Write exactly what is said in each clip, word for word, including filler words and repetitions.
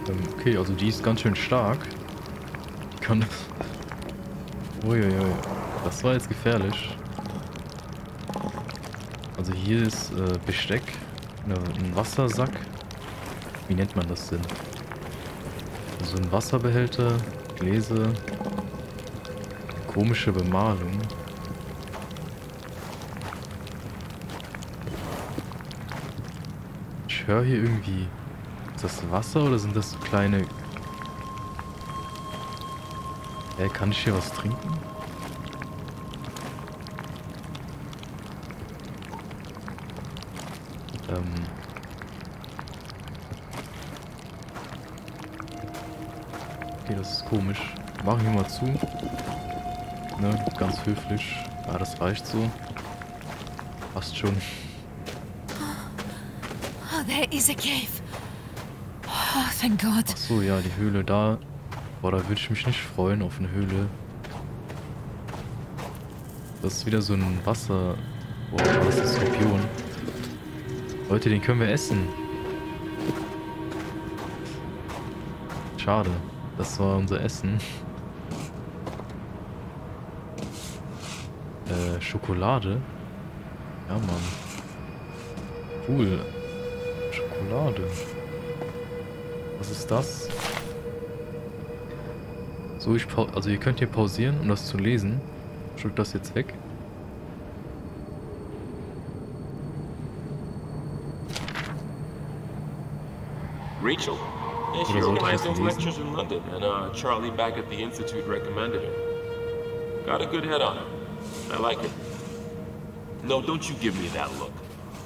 Ähm, okay, also die ist ganz schön stark. Die kann... Uiuiui. Das war jetzt gefährlich. Also hier ist äh, Besteck. Ne, ein Wassersack. Wie nennt man das denn? Also ein Wasserbehälter, Gläser. Komische Bemalung. Ich höre hier irgendwie... Ist das Wasser oder sind das so kleine... Äh, kann ich hier was trinken? Ähm... Okay, das ist komisch. Machen wir mal zu. Ne, ganz höflich. Ja, das reicht so. Passt schon. Oh, there is a cave. Oh, thank God. Ach so, ja, die Höhle da. Boah, da würde ich mich nicht freuen auf eine Höhle. Das ist wieder so ein Wasser... Boah, das ist ein Skorpion. Leute, den können wir essen. Schade. Das war unser Essen. Äh, Schokolade? Ja, Mann. Cool. Schokolade. Was ist das? So, ich pau- also ihr könnt hier pausieren, um das zu lesen. Ich drück das jetzt weg. Rachel? Yeah, she Oder sollte ich organized das those lesen? lectures in London, and uh, Charlie back at the Institute recommended her. Got a good head on her. I like it. No, don't you give me that look.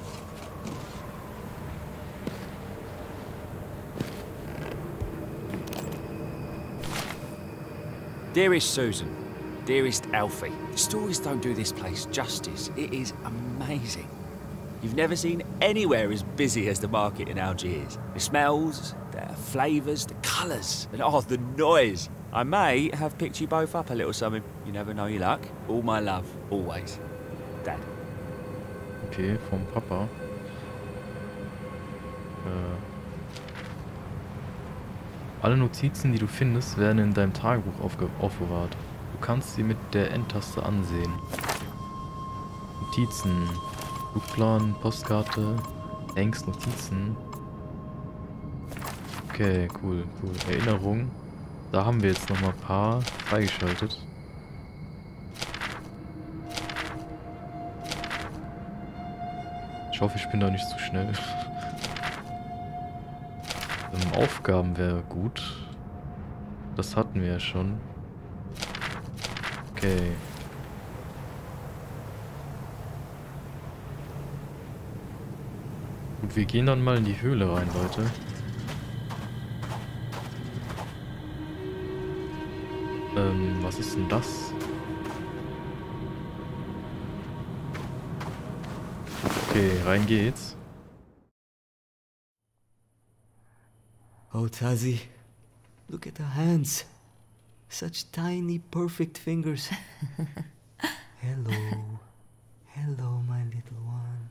Dearest Susan, dearest Alfie, the stories don't do this place justice. It is amazing. You've never seen anywhere as busy as the market in Algiers. The smells, the flavours, the colours, and oh, the noise. I may have picked you both up a little something. You never know your luck. All my love, always. Dad. Okay, vom Papa. Äh. Alle Notizen, die du findest, werden in deinem Tagebuch aufge aufbewahrt. Du kannst sie mit der Endtaste ansehen. Notizen. Flugplan, Postkarte, Angst, Notizen. Okay, cool, cool. Erinnerung. Da haben wir jetzt noch mal ein paar freigeschaltet. Ich hoffe, ich bin da nicht zu schnell. ähm, Aufgaben wäre gut. Das hatten wir ja schon. Okay. Gut, wir gehen dann mal in die Höhle rein, Leute. Ähm, was ist denn das? Okay, rein geht's. Oh, Tazi, look at the hands. Such tiny, perfect fingers. Hello. Hello, my little one.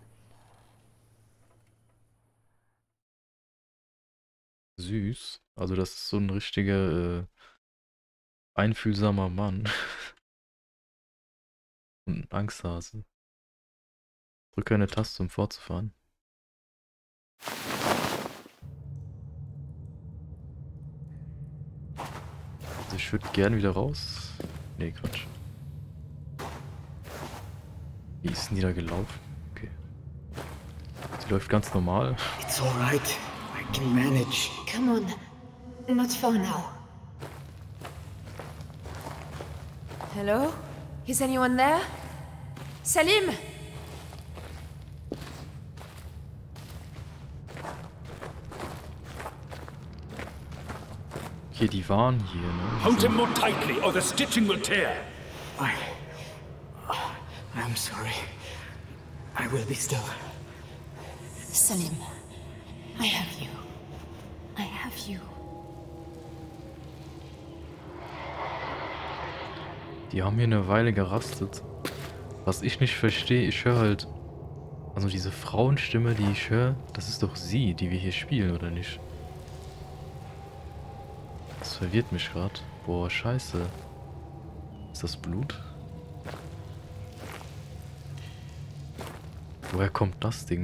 Süß. Also das ist so ein richtiger, äh, einfühlsamer Mann. Und ein Angsthase. Drücke eine Taste, um fortzufahren. Also ich würde gerne wieder raus. Nee, Quatsch. Wie ist denn die da gelaufen? Okay. Sie läuft ganz normal. It's alright. I can manage. Come on. Not for now. Hello? Is anyone there? Salim! Okay, die waren hier, ne? Hold him more tightly, or the stitching will tear. I... I'm sorry. I will be still. Salim, I have you. I have you. Die haben hier eine Weile gerastet. Was ich nicht verstehe, ich höre halt... Also diese Frauenstimme, die ich höre, das ist doch sie, die wir hier spielen, oder nicht? verwirrt mich gerade. Boah, scheiße. Ist das Blut? Woher kommt das Ding?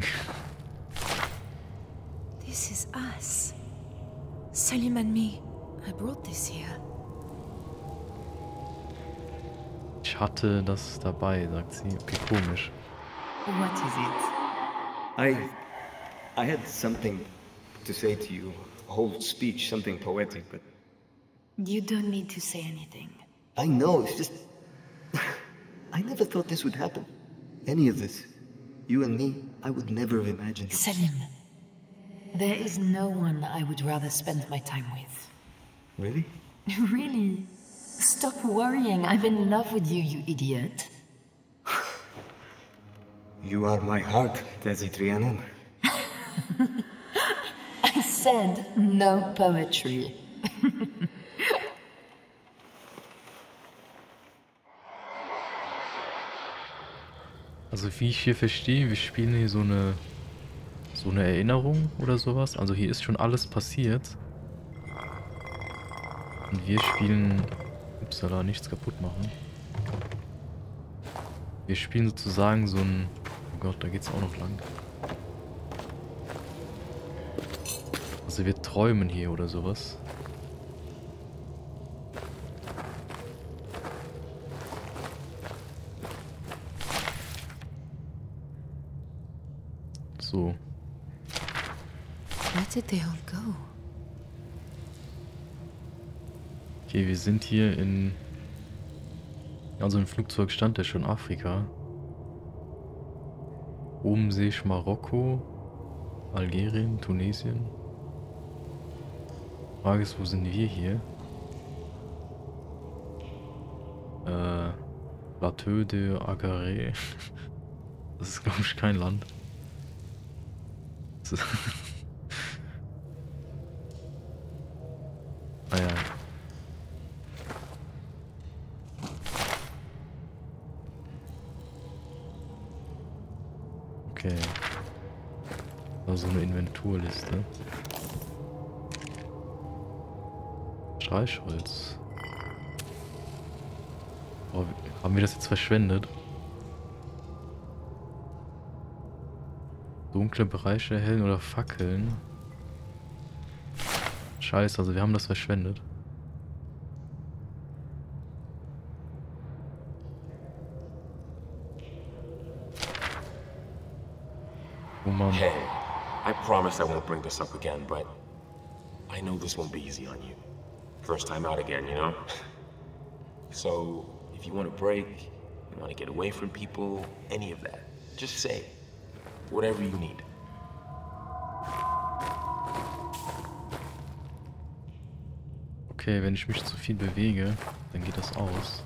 This is us. Salim and me. I brought this here. Ich hatte das dabei, sagt sie. Okay, komisch. What is it? I... I had something to say to you. A whole speech, something poetic, but... You don't need to say anything. I know, it's just... I never thought this would happen. Any of this. You and me, I would never have imagined it. Salim, there is no one I would rather spend my time with. Really? Really? Stop worrying. I'm in love with you, you idiot. You are my heart, Desi Trianon. I said no poetry. Also wie ich hier verstehe, wir spielen hier so eine so eine Erinnerung oder sowas. Also hier ist schon alles passiert. Und wir spielen... Upsala, nichts kaputt machen. Wir spielen sozusagen so ein... Oh Gott, da geht's auch noch lang. Also wir träumen hier oder sowas. So. Where did they all go? Okay, wir sind hier in... Also im Flugzeug stand ja schon Afrika. Oben sehe ich Marokko, Algerien, Tunesien. Die Frage ist, wo sind wir hier? Äh, Plateau de Agaré. Das ist, glaube ich, kein Land. Das ist ah ja. Okay. Also eine Inventurliste. Streichholz. Oh, haben wir das jetzt verschwendet? Dunkle Bereiche erhellen oder Fackeln? Scheiße, also wir haben das verschwendet. Oh Mann. Hey, I promise I won't bring this up again, but I know this won't be easy on you. First time out again, you know? So, if you want a break, you want to get away from people, any of that, just say whatever you need. Okay, wenn ich mich zu viel bewege, dann geht das aus.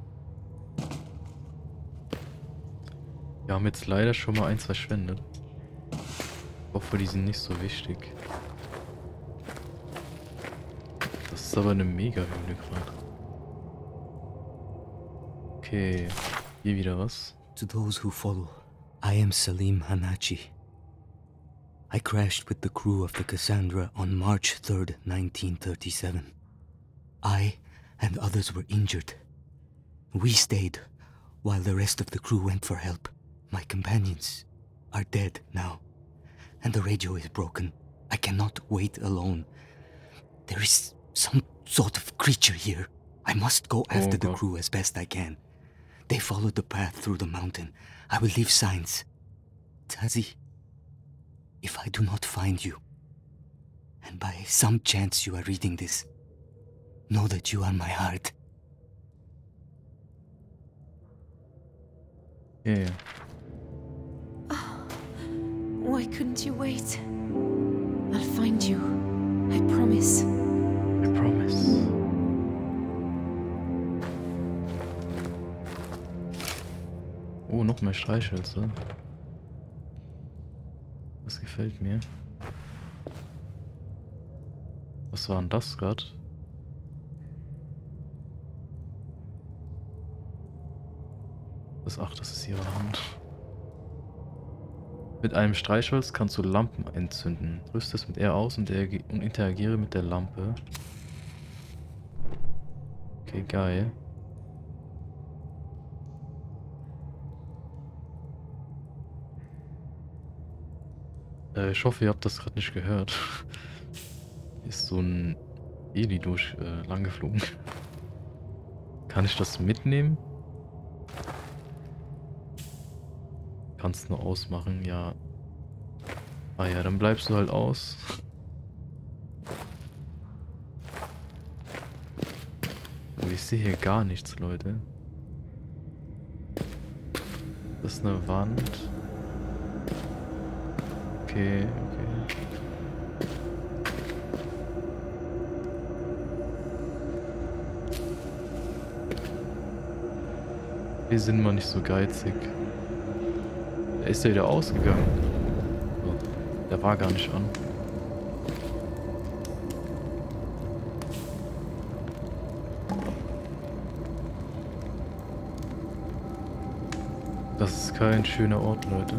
Wir haben jetzt leider schon mal eins verschwendet. Ich hoffe, die sind nicht so wichtig. Das ist aber eine Mega-Höhle gerade. Okay, hier wieder was. To those who follow, I am Salim Hanachi. I crashed with the crew of the Cassandra on March third, nineteen thirty-seven. I and others were injured. We stayed while the rest of the crew went for help. My companions are dead now, and the radio is broken. I cannot wait alone. There is some sort of creature here. I must go after Oh, the God. crew as best I can. They followed the path through the mountain. I will leave signs. Tazi, if I do not find you, and by some chance you are reading this, know that you are my heart. Yeah. Why couldn't you wait? I'll find you. I promise. I promise. Oh, noch mehr Streichhölzer. Das gefällt mir. Was war denn das gerade? Das, ach, das ist ihre Hand. Mit einem Streichholz kannst du Lampen entzünden. Rüste es mit R aus und, und interagiere mit der Lampe. Okay, geil. Äh, ich hoffe, ihr habt das gerade nicht gehört. Hier ist so ein Heli durch äh, lang geflogen. Kann ich das mitnehmen? Kannst nur ausmachen, ja. Ah ja, dann bleibst du halt aus. Oh, ich sehe hier gar nichts, Leute. Das ist eine Wand. Okay, okay. Wir sind mal nicht so geizig. Da ist er wieder ausgegangen. So, der war gar nicht an. Das ist kein schöner Ort, Leute.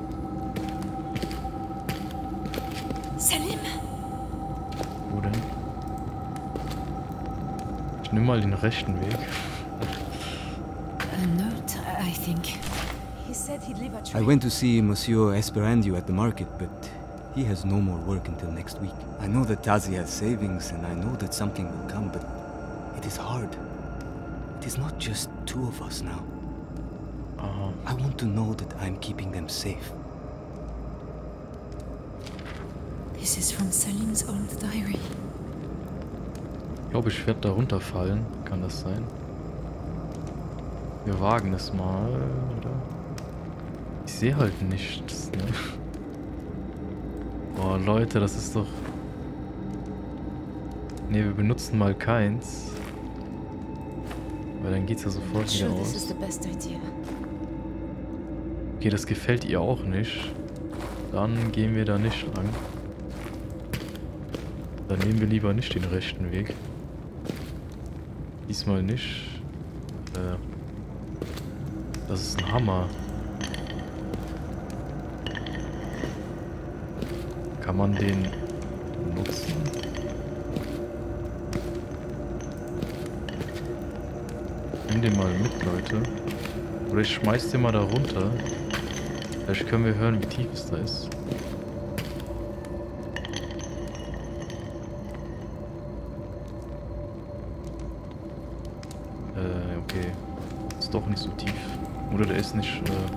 Salim! Wo denn? Ich nehme mal den rechten Weg. A note, I think. He said he'd leave a I trail. went to see Monsieur Esperandio at the market, but he has no more work until next week. I know that Tazi has savings, and I know that something will come, but it is hard. It is not just two of us now. Aha. I want to know that I'm keeping them safe. This is from Salim's old diary. Ich glaube, ich werde da runterfallen. Kann das sein? Wir wagen es mal, oder? Ich sehe halt nichts, ne? Boah, Leute, das ist doch... Ne, wir benutzen mal keins. Weil dann geht's ja sofort Not wieder sure this is aus. the best idea. Okay, das gefällt ihr auch nicht. Dann gehen wir da nicht lang. Dann nehmen wir lieber nicht den rechten Weg. Diesmal nicht. Äh, das ist ein Hammer. Kann man den nutzen? Nimm den mal mit, Leute. Oder ich schmeiß den mal da runter. Vielleicht können wir hören, wie tief es da ist. Äh, okay. Ist doch nicht so tief. Oder der ist nicht, äh...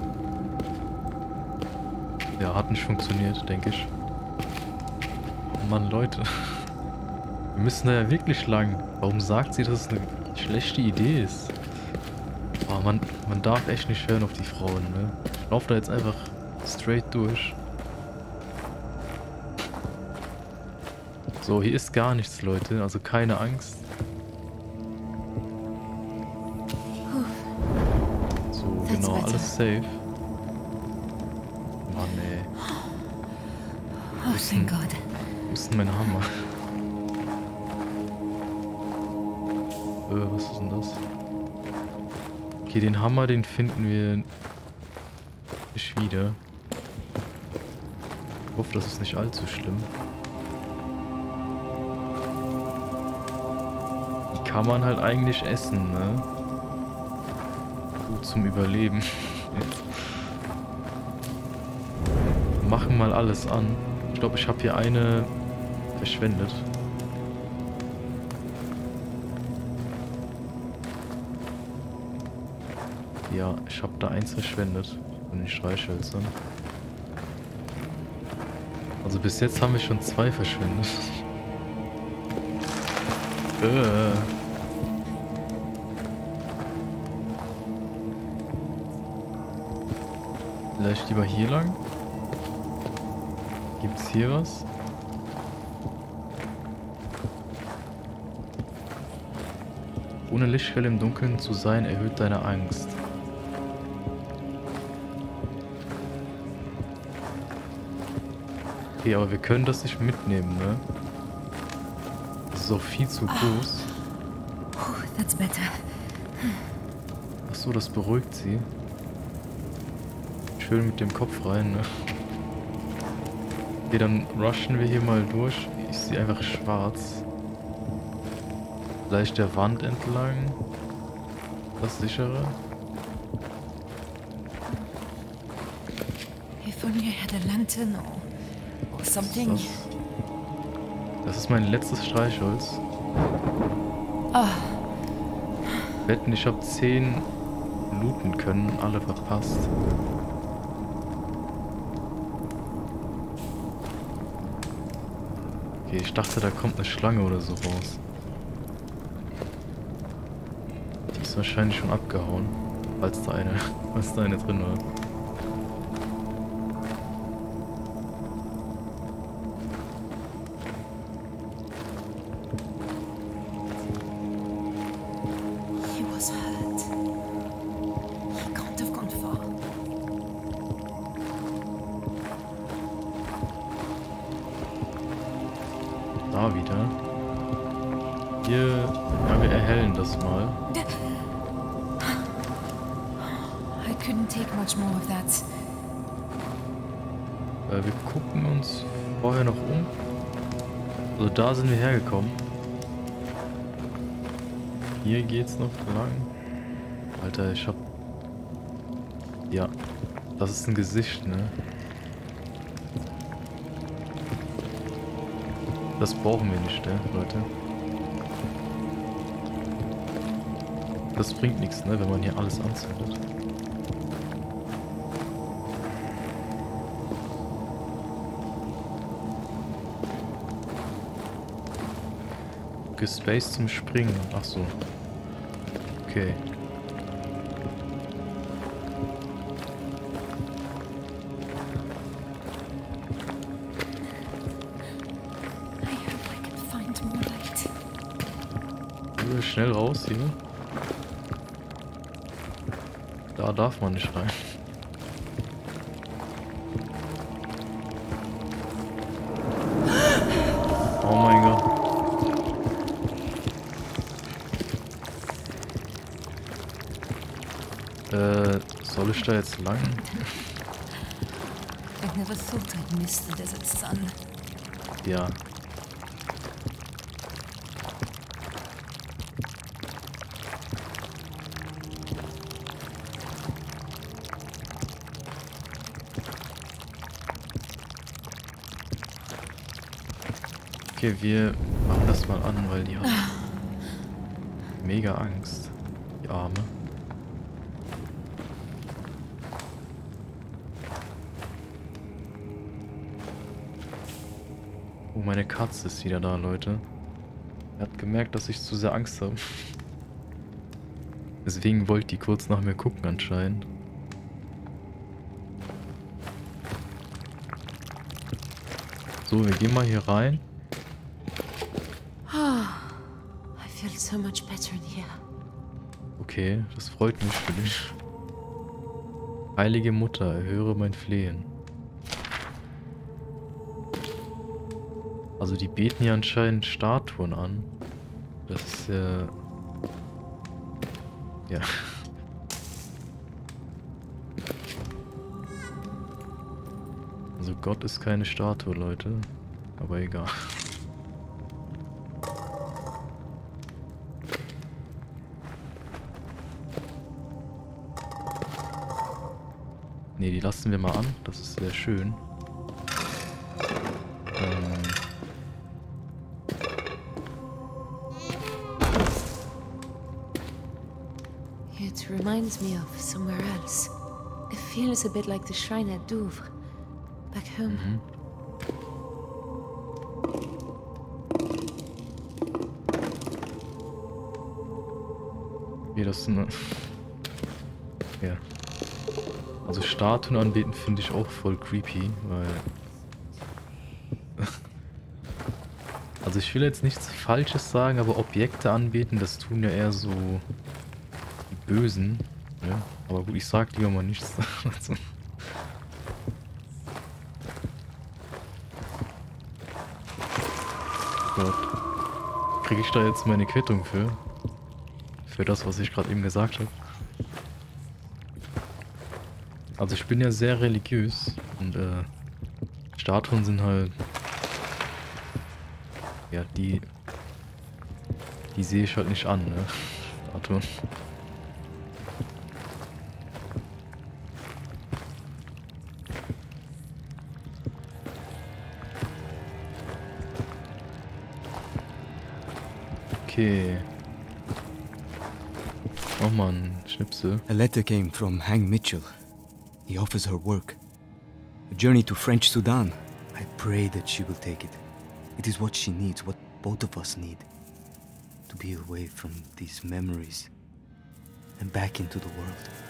ja, hat nicht funktioniert, denke ich. Oh Mann, Leute. Wir müssen da ja wirklich lang. Warum sagt sie, dass es eine schlechte Idee ist? Oh, man, man darf echt nicht hören auf die Frauen, ne? Ich laufe da jetzt einfach straight durch. So, hier ist gar nichts, Leute. Also keine Angst. So, genau, alles safe. Mann, ey. Oh, thank God. Wo ist denn mein Hammer? Äh, was ist denn das? Okay, den Hammer, den finden wir nicht wieder. Ich hoffe, das ist nicht allzu schlimm. Die kann man halt eigentlich essen, ne? Gut zum Überleben. Wir machen mal alles an. Ich glaube, ich habe hier eine verschwendet. Ja, ich habe da eins verschwendet. Und die Streichhölzer. Also bis jetzt haben wir schon zwei verschwendet. äh. Vielleicht lieber hier lang? Gibt's hier was? Ohne Lichtquelle im Dunkeln zu sein, erhöht deine Angst. Okay, aber wir können das nicht mitnehmen, ne? Das ist auch viel zu groß. Oh, that's better. Achso, das beruhigt sie. Schön mit dem Kopf rein, ne? Okay, dann rushen wir hier mal durch. Ich sehe einfach schwarz. Vielleicht der Wand entlang. Das sichere. If only I had a lantern or, or something. Das, das ist mein letztes Streichholz. Ah, Wetten, ich habe zehn looten können, alle verpasst. Okay, ich dachte, da kommt eine Schlange oder so raus. Die ist wahrscheinlich schon abgehauen, falls da eine, falls da eine drin war. he was hurt. He can't have gone far. Da wieder. Hier, ja, wir erhellen das mal. I couldn't take much more of that. Äh, wir gucken uns vorher noch um. Also da sind wir hergekommen. Hier geht's noch lang. Alter, ich hab... Ja, das ist ein Gesicht, ne? Das brauchen wir nicht, ne, Leute? Das bringt nichts, ne, wenn man hier alles anzündet. Space zum Springen. Ach so. Okay. I hope I can find more light. Hier, schnell raus hier. Da darf man nicht rein. Oh mein Gott. Äh, soll ich da jetzt lang? I never thought I'd miss the desert sun. Ja. Okay, wir machen das mal an, weil die hat mega Angst. Die Arme. Oh, meine Katze ist wieder da, Leute. Er hat gemerkt, dass ich zu sehr Angst habe. Deswegen wollte die kurz nach mir gucken anscheinend. So, wir gehen mal hier rein. I feel so much better in here. Okay, das freut mich für dich. Heilige Mutter, erhöre mein Flehen. Also die beten hier anscheinend Statuen an. Das ist ja... Ja. Also Gott ist keine Statue, Leute. Aber egal. Ne, die lassen wir mal an. Das ist sehr schön. Ähm... It reminds me of somewhere else. It feels a bit like the shrine at Douvres, back home. Mhm. Okay, das sind... Ja. Also Statuen anbeten finde ich auch voll creepy, weil... Also ich will jetzt nichts Falsches sagen, aber Objekte anbeten, das tun ja eher so... die Bösen. Ja, aber gut, ich sag lieber mal nichts dazu. Gott. Kriege ich da jetzt meine Quittung für? Für das, was ich gerade eben gesagt habe? Also ich bin ja sehr religiös und äh, Statuen sind halt ja die Die sehe ich halt nicht an, ne? Statuen. Okay. Oh man, Schnipsel. A letter came from Hang Mitchell. He offers her work. A journey to French Sudan. I pray that she will take it. It is what she needs, what both of us need. To be away from these memories and back into the world.